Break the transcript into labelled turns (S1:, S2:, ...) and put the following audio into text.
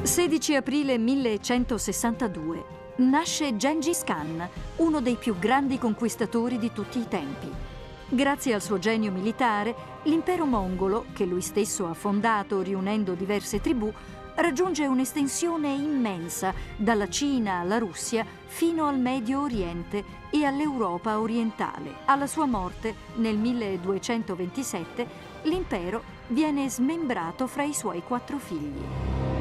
S1: 16 aprile 1162. Nasce Gengis Khan, uno dei più grandi conquistatori di tutti i tempi. Grazie al suo genio militare, l'impero mongolo, che lui stesso ha fondato riunendo diverse tribù, raggiunge un'estensione immensa, dalla Cina alla Russia fino al Medio Oriente e all'Europa orientale. Alla sua morte, nel 1227, l'impero viene smembrato fra i suoi 4 figli.